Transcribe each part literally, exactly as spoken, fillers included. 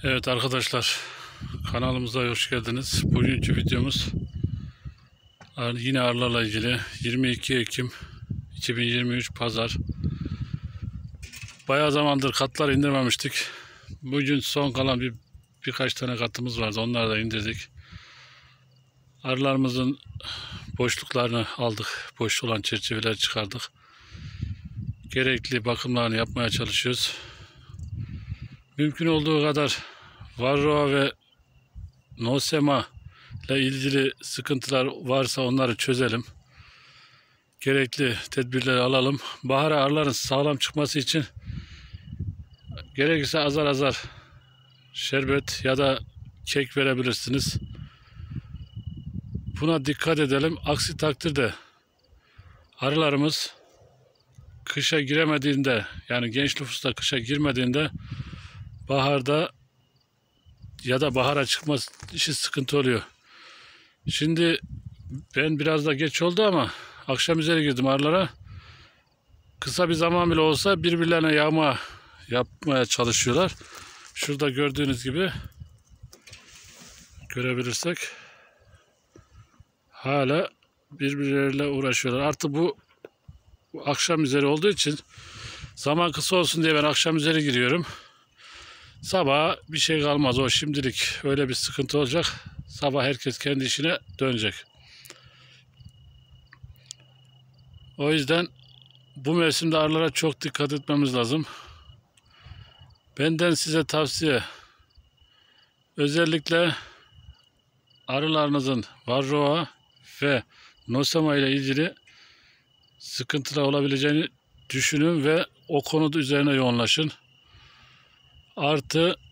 Evet arkadaşlar, kanalımıza hoş geldiniz. Bugünkü videomuz yine arılarla ilgili. yirmi iki Ekim iki bin yirmi üç Pazar. Bayağı zamandır katlar indirmemiştik. Bugün son kalan bir birkaç tane katımız vardı. Onları da indirdik. Arılarımızın boşluklarını aldık. Boş olan çerçeveleri çıkardık. Gerekli bakımlarını yapmaya çalışıyoruz. Mümkün olduğu kadar Varroa ve Nosema ile ilgili sıkıntılar varsa onları çözelim. Gerekli tedbirleri alalım. Bahara arıların sağlam çıkması için gerekirse azar azar şerbet ya da kek verebilirsiniz. Buna dikkat edelim. Aksi takdirde arılarımız kışa giremediğinde, yani genç nüfusta kışa girmediğinde baharda ya da bahara çıkması işi sıkıntı oluyor. Şimdi ben biraz da geç oldu ama akşam üzeri girdim arılara. Kısa bir zaman bile olsa birbirlerine yağma yapmaya çalışıyorlar. Şurada gördüğünüz gibi görebilirsek hala birbirleriyle uğraşıyorlar. Artık bu, bu akşam üzeri olduğu için zaman kısa olsun diye ben akşam üzeri giriyorum. Sabah bir şey kalmaz, o şimdilik öyle bir sıkıntı olacak. Sabah herkes kendi işine dönecek. O yüzden bu mevsimde arılara çok dikkat etmemiz lazım. Benden size tavsiye, özellikle arılarınızın Varroa ve Nosema ile ilgili sıkıntılar olabileceğini düşünün ve o konuda üzerine yoğunlaşın. Artı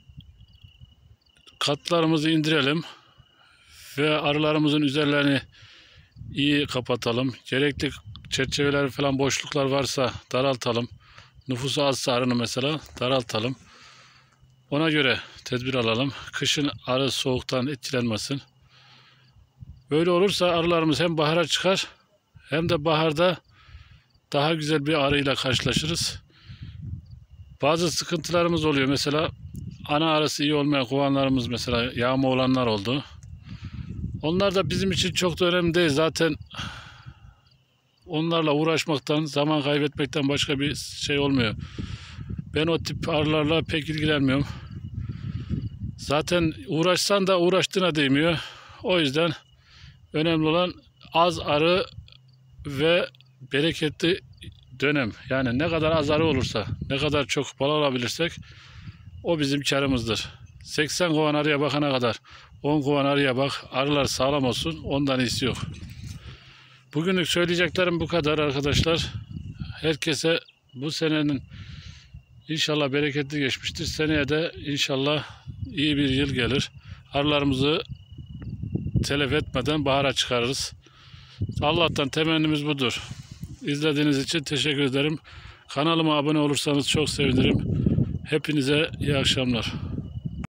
katlarımızı indirelim ve arılarımızın üzerlerini iyi kapatalım. Gerekli çerçeveler falan boşluklar varsa daraltalım. Nüfusu azsa arının mesela daraltalım. Ona göre tedbir alalım. Kışın arı soğuktan etkilenmesin. Böyle olursa arılarımız hem bahara çıkar hem de baharda daha güzel bir arıyla karşılaşırız. Bazı sıkıntılarımız oluyor. Mesela ana arısı iyi olmayan kovanlarımız, mesela yağma olanlar oldu. Onlar da bizim için çok da önemli değil. Zaten onlarla uğraşmaktan, zaman kaybetmekten başka bir şey olmuyor. Ben o tip arılarla pek ilgilenmiyorum. Zaten uğraşsan da uğraştığına değmiyor. O yüzden önemli olan az arı ve bereketli dönem. Yani ne kadar az arı olursa, ne kadar çok bal alabilirsek o bizim karımızdır. seksen kovan arıya bakana kadar on kovan arıya bak, arılar sağlam olsun, ondan iyisi yok. Bugünlük söyleyeceklerim bu kadar arkadaşlar. Herkese bu senenin inşallah bereketli geçmiştir. Seneye de inşallah iyi bir yıl gelir. Arılarımızı telef etmeden bahara çıkarırız. Allah'tan temennimiz budur. İzlediğiniz için teşekkür ederim. Kanalıma abone olursanız çok sevinirim. Hepinize iyi akşamlar.